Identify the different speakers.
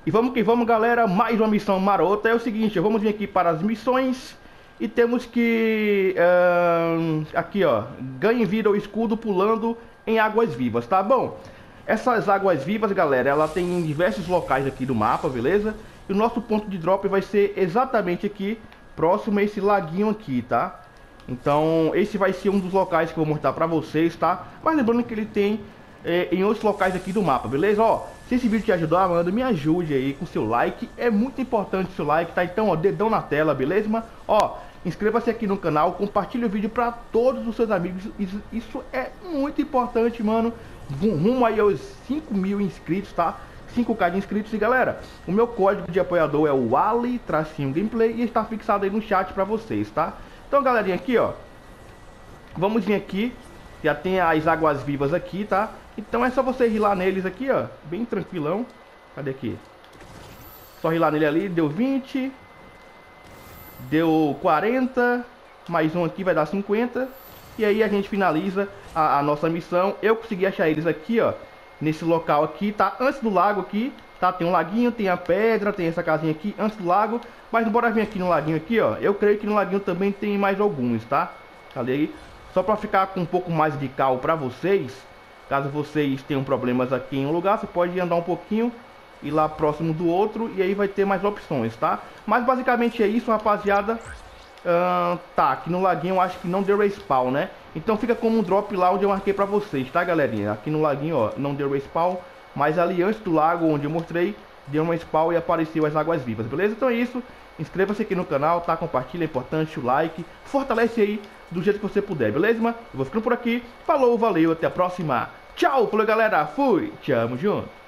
Speaker 1: E vamos que vamos, galera, mais uma missão marota. É o seguinte, vamos vir aqui para as missões e temos que... aqui, ó, ganhe vida ou escudo pulando em águas vivas, tá bom? Essas águas vivas, galera, ela tem em diversos locais aqui do mapa, beleza? E o nosso ponto de drop vai ser exatamente aqui, próximo a esse laguinho aqui, tá? Então, esse vai ser um dos locais que eu vou mostrar pra vocês, tá? Mas lembrando que ele tem em outros locais aqui do mapa, beleza? Ó, se esse vídeo te ajudar, mano, me ajude aí com seu like. É muito importante o seu like, tá? Então, ó, dedão na tela, beleza, mano? Ó, inscreva-se aqui no canal, compartilhe o vídeo pra todos os seus amigos. Isso é muito importante, mano. Rumo aí aos 5.000 inscritos, tá? 5k de inscritos. E galera, o meu código de apoiador é o Ali-Gameplay e está fixado aí no chat pra vocês, tá? Então, galerinha, aqui, ó, vamos vir aqui. Já tem as águas vivas aqui, tá? Então é só você rilar neles aqui, ó, bem tranquilão. Cadê aqui? Só rilar nele ali, deu 20. Deu 40. Mais um aqui vai dar 50. E aí a gente finaliza a nossa missão. Eu consegui achar eles aqui, ó, nesse local aqui, tá? Antes do lago aqui, tá? Tem um laguinho, tem a pedra, tem essa casinha aqui antes do lago. Mas bora vir aqui no laguinho aqui, ó. Eu creio que no laguinho também tem mais alguns, tá? Cadê aí? Só para ficar com um pouco mais de cal para vocês, caso vocês tenham problemas aqui em um lugar, você pode andar um pouquinho e lá próximo do outro e aí vai ter mais opções, tá? Mas basicamente é isso, rapaziada. Tá, aqui no laguinho eu acho que não deu respawn, né? Então fica como um drop lá onde eu marquei pra vocês, tá, galerinha? Aqui no laguinho, ó, não deu respawn, mas ali antes do lago onde eu mostrei, deu um respawn e apareceu as águas vivas, beleza? Então é isso, inscreva-se aqui no canal, tá? Compartilha, é importante, o like, fortalece aí do jeito que você puder, beleza, mano? Eu vou ficando por aqui, falou, valeu, até a próxima, tchau, falou, galera, fui, tamo junto.